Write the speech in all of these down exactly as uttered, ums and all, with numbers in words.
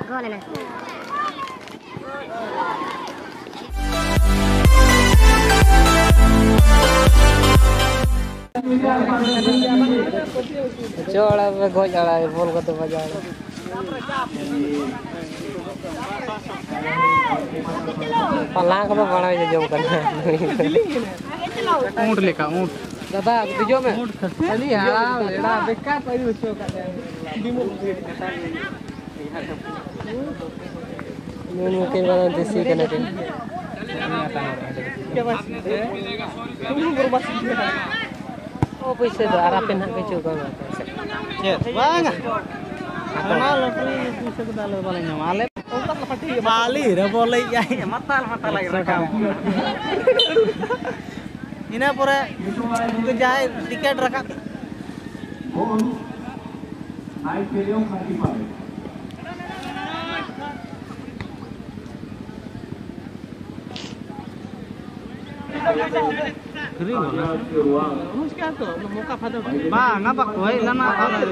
गोल है ना चोड़ा में गोल चढ़ा है बोल को तो बजा पलांग को बना है जो करना ऊंट लेका ऊंट दादा बीजो में ऊंट खसली हां लेड़ा बेकार पड़ी उसको का बीमो नो के वाला देसी कने के क्या बस तुम बर्बाद ओ पैसे दो आरा पे ना के चुका ये बांगा ana lotri bisa ke dalam balanya male otak lepati bali dah boleh ya matal matal lagi rekam ini pura ke jahe tiket rakam naik video kaki pare kering bola muska to muka pada ba ngapa koi lana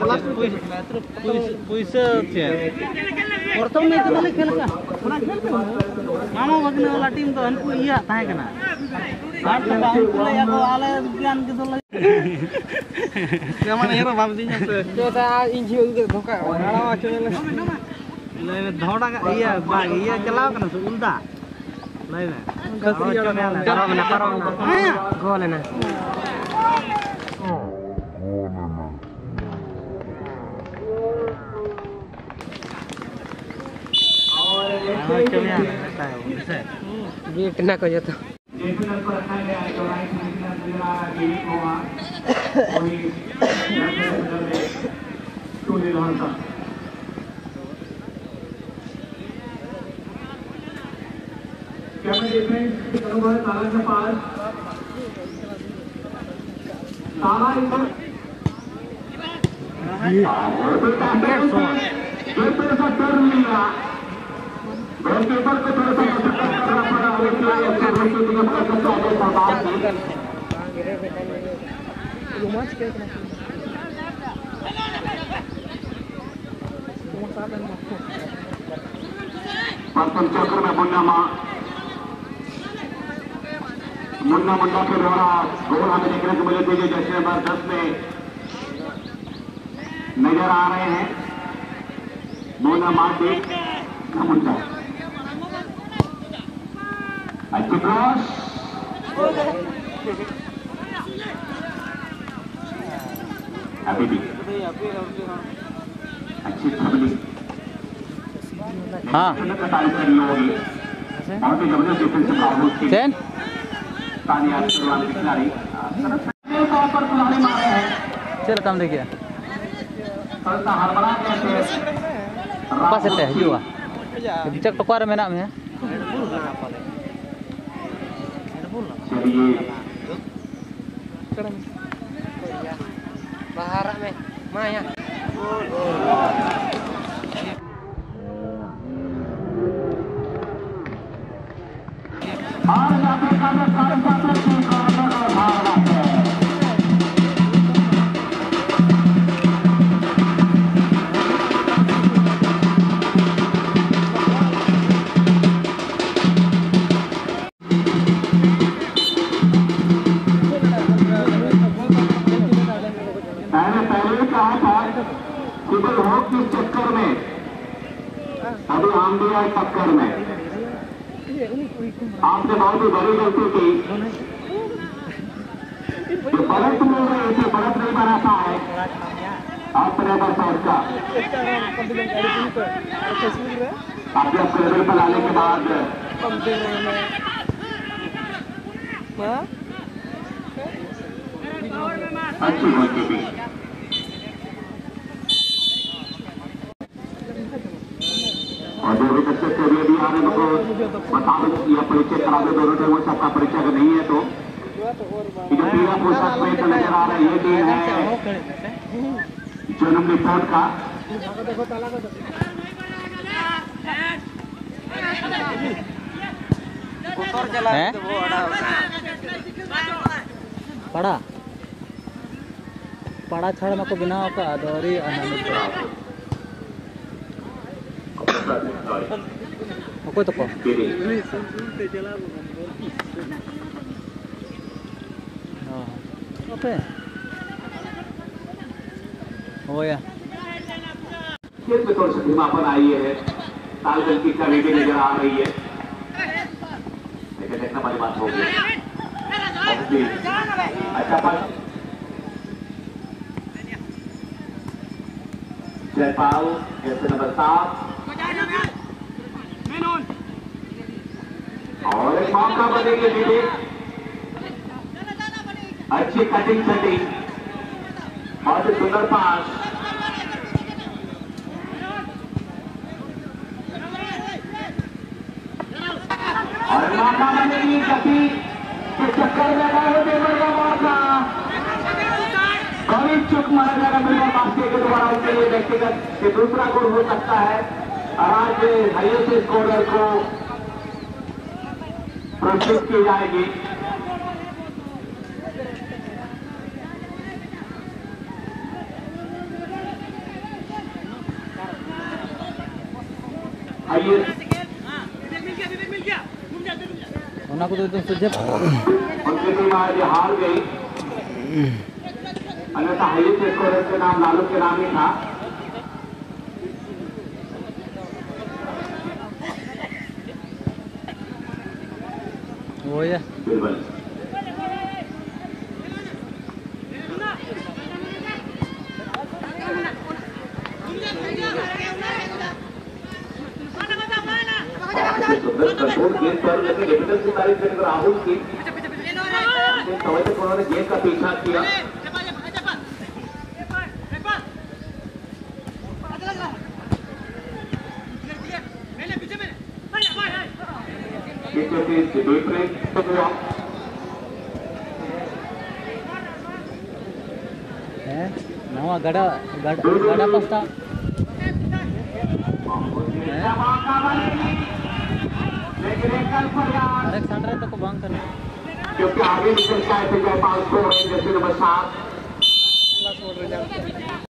puisa che प्रथम में तो वाले खेल का अपना खेल का मामा बगने वाला टीम तो अनकु इया ताहे कना हाथ का अनकु या को आले ज्ञान के तो nama nero babdinya tuh kita injil ke धोखा गाड़ा चले ले धोड़ा का iya ba iya चलाओ कना से उल्टा ले ले करो ना करो ना गोल है ना ये कितना को जाता कैमरे डिफेंस करूंगा ताला के पास ताला इधर ये फिर से टर्न लिया गोलकीपर को थोड़ा सा करना पड़ा और इसलिए अच्छा रेशो दिया पड़ा तो आगे सरदार ने ये मैच क्या करना पंचम चक्र में मुन्ना मां मुन्ना मुन्ना के द्वारा गोल हमें देखने को मिले थे जैसे नंबर दस में नजर आ रहे हैं मुन्ना मां देख मुन्ना अच्छी क्रॉस अभी भी अच्छी थमली हाँ चैन चल काम देखिए apa seteh juga cek toko ada menak ya bahara me maya चक्कर में अभी आंधिया टक्कर में आपने बहुत ही बड़ी गलती की जो बरत मिल रही थी बरत नहीं बनाता है ऑपरेटर साइड का आपके अपने लेवल पर लाने के बाद अच्छी गलती की और जो भी बच्चे के लिए भी आ रहे उनको बता दो या परिचय करा दो दोनों टीमों से आपका परिचय अगर नहीं है तो इधर पीला पोशाक में तो नजर आ रहा है ये टीम है जन्म रिपोर्ट का पड़ा पड़ा छाड़ को बिना का Ako ito po. Oh. Oke. Oh ya. खेल में थोड़ी सी धीमापन आई है, तालगल की कमी भी नजर आ रही है, लेकिन देखना बड़ी बात होगी। अच्छा पास जयपाल जैसे नंबर सात और एक मौका बनेगी विवेक, अच्छी कटिंग सेटिंग बहुत ही सुंदर पास और मौका बनेगी गति के चक्कर में गए हो देवर का मौका कभी चुक मारा जाएगा मेरे बास्केट के द्वारा उनके लिए व्यक्तिगत के दूसरा गोल हो सकता है और आज हाईएस्ट स्कोरर को प्रस्तुत की जाएगी। Una ko doon sa Jeff. उनकी टीम आज हार गई, अन्यथा हाईएस्ट स्कोरर के नाम लालू के नाम ही था। वो या बिल्कुल कंट्रोल गेंद पर लेकिन कैपिटल की तारीफ करेंगे राहुल की समय तक उन्होंने गेंद का पीछा किया। eh nama gada gada gada pasta Alexander itu kebang kan क्योंकि आगे निकल के आए थे जयपाल को जैसे नंबर सात